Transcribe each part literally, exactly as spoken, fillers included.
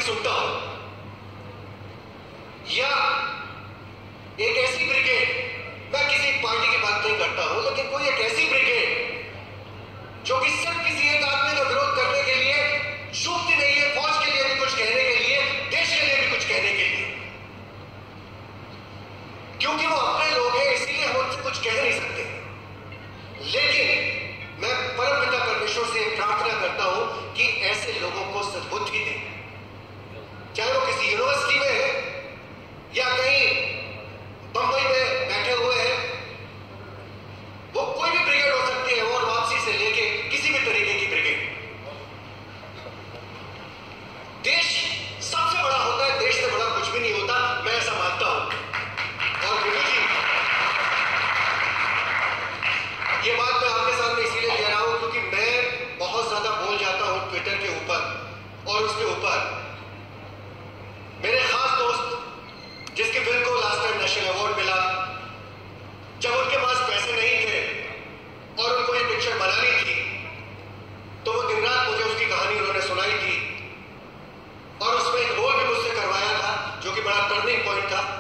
सुनता हूं, या एक ऐसी ब्रिगेड, मैं किसी पार्टी की बात नहीं करता हूं, लेकिन कोई एक ऐसी ब्रिगेड जो कि सिर्फ किसी एक आदमी का विरोध करने के लिए चूकती नहीं है, फौज के लिए भी कुछ कहने के लिए, देश के लिए भी कुछ कहने के लिए, क्योंकि वो अपने लोग हैं, इसीलिए हम उनसे कुछ कह नहीं सकते। लेकिन मैं परमपिता परमेश्वर से प्रार्थना करता हूं कि ऐसे लोगों को सद्बुद्धि दे, चाहे वो किसी यूनिवर्सिटी में है या कहीं बंबई में बैठे हुए हैं, वो कोई भी ब्रिगेड हो सकती है, और वापसी से लेके किसी भी तरीके की ब्रिगेड। देश सबसे बड़ा होता है, देश से बड़ा कुछ भी नहीं होता, मैं ऐसा मानता हूं। और बिल्कुल जी, ये बात मैं आपके सामने इसीलिए कह रहा हूं क्योंकि मैं बहुत ज्यादा बोल जाता हूं ट्विटर के ऊपर और उसके ऊपर। मेरे खास दोस्त जिसके फिल्म को लास्ट टाइम नेशनल अवार्ड मिला, जब उनके पास पैसे नहीं थे और उनको ये पिक्चर बनानी थी, तो वो दिन रात मुझे उसकी कहानी उन्होंने सुनाई थी और उसमें एक रोल भी मुझसे करवाया था जो कि बड़ा टर्निंग पॉइंट था।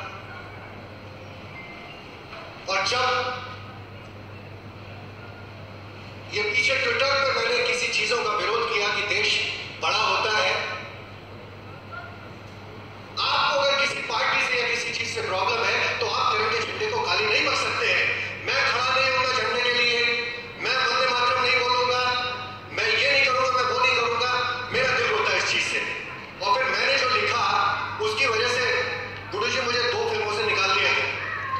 और जब ये पीछे ट्विटर पे मैंने किसी चीजों का विरोध किया कि देश बड़ा होता है, आपको अगर किसी पार्टी से या किसी चीज से प्रॉब्लम है तो आप तिरंगे झंडे को खाली नहीं कर सकते हैं। मैं खड़ा नहीं होगा झंडे के लिए, मैं वंदे मातरम नहीं बोलूंगा, मैं ये नहीं करूंगा, मैं वो नहीं करूंगा, मेरा दिल होता है इस चीज से। और फिर मैंने जो लिखा उसकी वजह से गुरु जी मुझे दो फिल्मों से निकाल दिया है।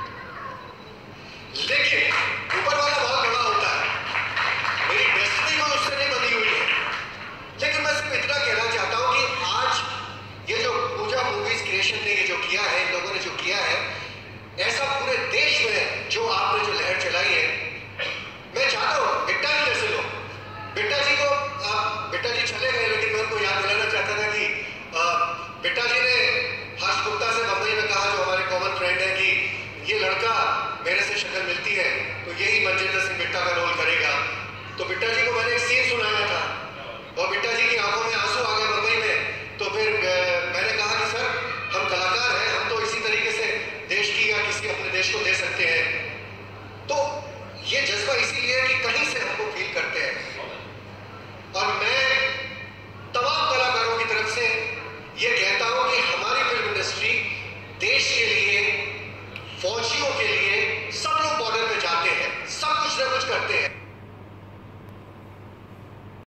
लेकिन ऊपर वाला बहुत बड़ा होता है, मेरी डेस्टिनी को उससे नहीं बनी हुई है। लेकिन मैं सिर्फ इतना कहना चाहता हूं कि आज ये जो पूजा मूवीज क्रिएशन ने ये जो किया है, इन लोगों ने जो किया है, ऐसा पूरे देश में जो आपने जो लहर चलाई है, मैं चाहता हूं बिट्टा जी जैसे लोग, बिट्टा जी को आ, बिट्टा जी चले गए, लेकिन मैं उनको याद दिलाना चाहता था कि आ, बिट्टा जी ने हर्ष गुप्ता से बंबई में कहा, जो हमारे कॉमन फ्रेंड है, कि ये लड़का मेरे से शक्ल मिलती है तो यही मनजिंदर सिंह बिट्टा का रोल करेगा। तो बिट्टा जी को मैंने एक सीन सुनाया था और बिट्टा जी की आंखों में आंसू आ गए बंबई में। तो फिर मैंने कहा कि सर, हम कलाकार हैं, हम तो इसी तरीके से देश की या किसी अपने देश को दे सकते हैं। तो ये जज्बा इसीलिए कि कहीं से हमको फील करते हैं। और मैं तमाम कलाकारों की तरफ से ये कहता हूं कि हमारी फिल्म इंडस्ट्री देश के लिए, फौजी